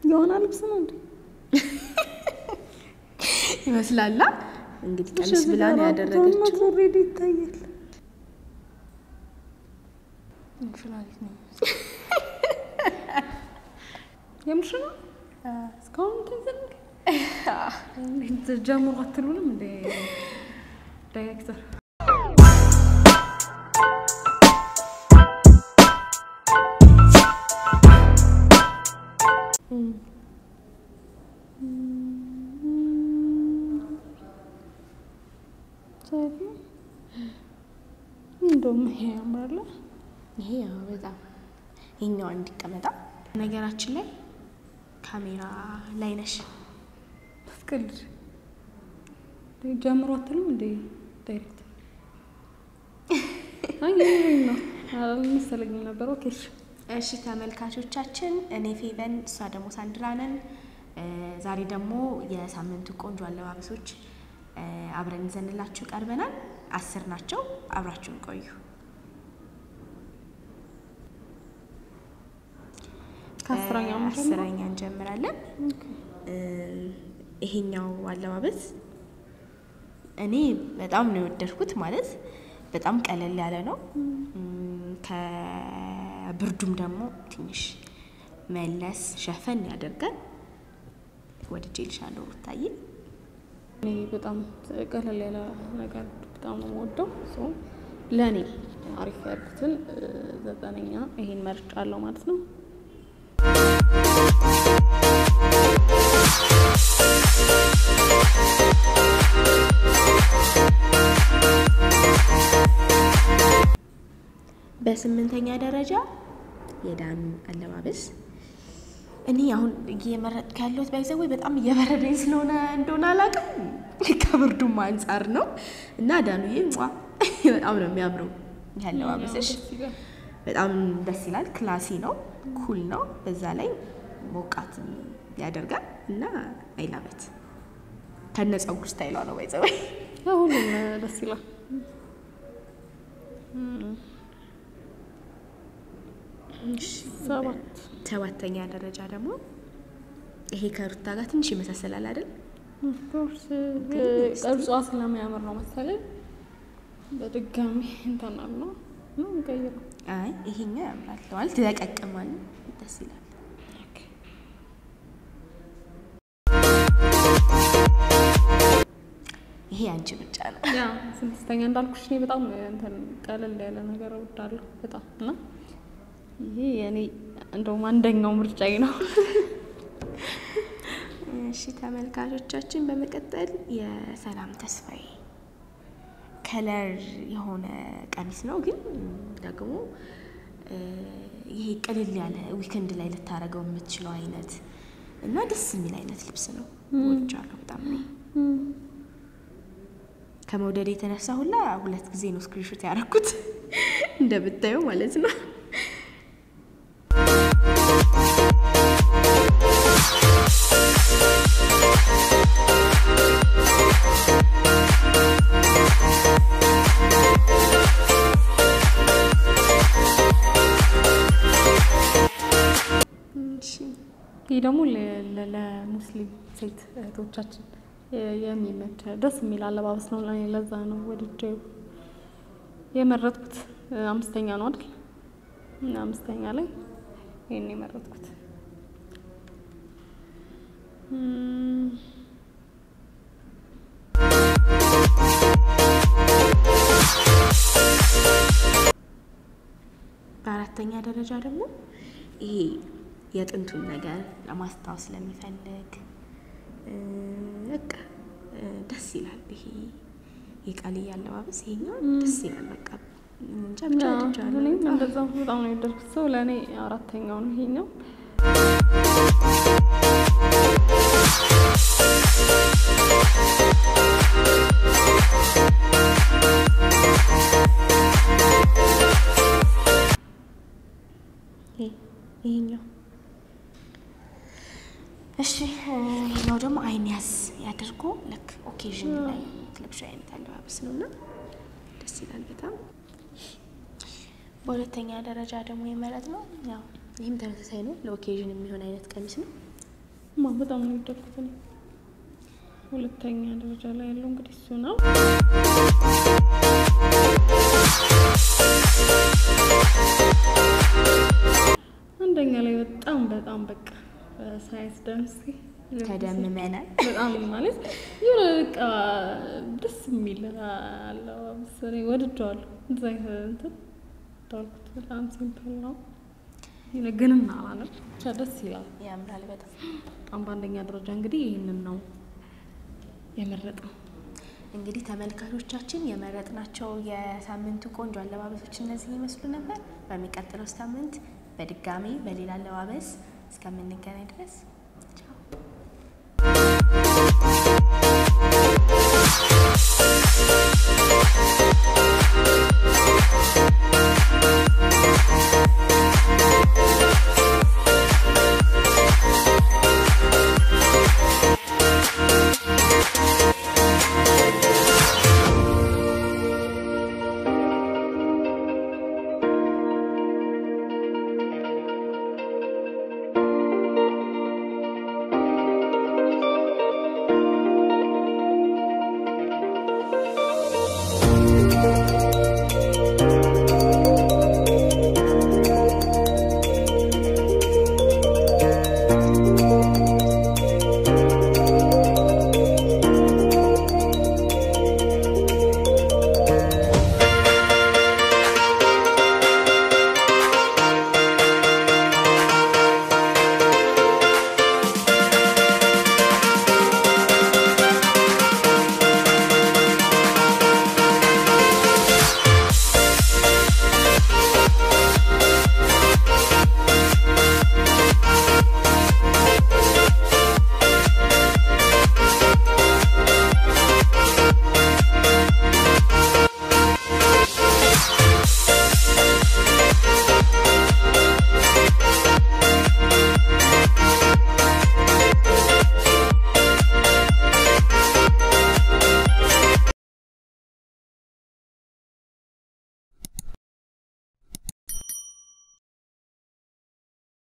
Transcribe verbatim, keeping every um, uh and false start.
የሆነ ልብስ ነው እንዴ ይመስላል እንግዲህ ቀሚስ ብላ ነው ያደረገችው ኦሬዲ ይታያል እንፍላሊት ነው የምሽ ነው እስካሁን ተዘንግ እንዴ ጀምሮ አትሉንም እንዴ ዳይሬክተር ሰፊ እንደውም ይሄ ያምራል ይሄ ያው በጣም ይሄኛው እንዲቀመጣ ነገራችን ላይ ካሜራ ላይ ነሽ ፍቅድ ጀምሮ አትሉም እንዴ ዳይሬክተር አይ ነው አልመሰለኝ ነበር ኦኬ እሺ ተመልካቾቻችን እኔ ፌቨን እሷ ደግሞ ሳንድራ ነን ዛሬ ደግሞ የሳምንቱ ቆንጆ አለባበሶች አብረን እንዘንላችሁ ቀርበናል አስር ናቸው አብራችሁን ቆዩ ከአስረኛው አስረኛ እንጀምራለን ይሄኛው አለባበስ እኔ በጣም ነው የወደድኩት ማለት በጣም ቀለል ያለ ነው ከብርዱም ደግሞ ትንሽ መለስ ሸፈን ያደርጋል ወድጄልሻለሁ ሩታዬ እኔ በጣም ቀለል ያለ ነገር በጣም ነው የምወደው ሶ ለኔ አሪፍ ያልኩትን ዘጠነኛ ይሄን መርጫለሁ ማለት ነው በስምንተኛ ደረጃ የዳኑ አለባበስ እኔ አሁን እየመረጥኩ ያለሁት ባይዘው በጣም እየበረደኝ ስለሆነ እንደሆነ አላውቅም ከብርዱም አንፃር ነው እና ዳኑዬ ሟ በጣም ነው የሚያምረው ያለባበስሽ በጣም ደስ ይላል ክላሲ ነው ኩል ነው በዛ ላይ ሞቃት ያደርጋል እና አይላበት ከነጸጉ ስታይሏ ነው ባይዘው ሁሉም ደስ ይላል ሰባት ሰባተኛ ደረጃ ደግሞ ይሄ ከሩታ ጋር ትንሽ ይመሳሰላል አይደል ኦፍኮርስ ቀርጿ ስለሚያምር ነው መሰለኝ በድጋሚ እንተናል ነው ነው እንቀይረው አይ ይሄኛው ያምራል ማለት ተለቀቀማል ደስ ይላል ይሄ አንቺ ብቻ ነው ያ ስድስተኛ እንዳልኩሽ እኔ በጣም እንትን ቀለል ያለ ነገር እወዳለሁ በጣም እና ይሄ የኔ እንደውም አንደኛው ምርጫዬ ነው እሺ ተመልካቾቻችን በመቀጠል የሰላም ተስፋዬ ከለር የሆነ ቀሚስ ነው ግን ደግሞ ይሄ ቀለል ያለ ዊኬንድ ላይ ልታረገው የምትችለው አይነት እና ደስ የሚል አይነት ልብስ ነው ወድጃለሁ በጣም ነው ከመውደድ የተነሳ ሁላ ሁለት ጊዜ ነው ስክሪንሾት ያደረኩት እንደምታዩ ማለት ነው ይሄ ደግሞ ለሙስሊም ሴት እህቶቻችን የሚመች ደስ የሚል አለባበስ ነው ለኔ ለዛ ነው ወድጄው የመረጥኩት አምስተኛ ነው አይደል እና አምስተኛ ላይ ይሄን የመረጥኩት በአራተኛ ደረጃ ደግሞ ይሄ የጥንቱን ነገር ለማስታወስ ለሚፈልግ በቃ በደስ ይላል ይሄ የቃልያ አለባበስ ይሄኛው ደስ ይላል በቃ እንጃ ብቻ ደጃለሁ እኔም እንደዛው በጣም ነው የወደድኩት ሰው ለኔ አራተኛው ነው ይሄኛው ይሄኛው እሺ ይሄኛው ደግሞ አይንያስ ያድርጎ ለክ ኦኬዥን ላይ ለብሻ አይነት አለባበስ ነውና ደስ ይላል በጣም በሁለተኛ ደረጃ ደግሞ የመረጥ ነው ያው ይሄም ተመሳሳይ ነው ለኦኬዥን የሚሆን አይነት ቀሚስ ነው ማ በጣም ነው የወደድኩት። ሁለተኛ ደረጃ ላይ ያለው እንግዲህ እሱ ነው። አንደኛ ላይ በጣም በጣም በቃ ሳይንስ ደምሲ ተደምመናል በጣም ማለት ይረቃ ደስ የሚል አለው ሰሪ ወድጃለሁ። እዛይ እንትን ታልኩት በጣም ሲምፕል ነው ይነገርና ማለት ደስ ይላል ያምራል በጣም በጣም በአንደኛ ደረጃ እንግዲህ ይሄንን ነው የመረጥነው። እንግዲህ ተመልካቾቻችን የመረጥናቸው የሳምንቱ ቆንጆ አለባበሶች እነዚህ ይመስሉ ነበር። በሚቀጥለው ሳምንት በድጋሚ በሌላ አለባበስ እስከምንገናኝ ድረስ ቻው።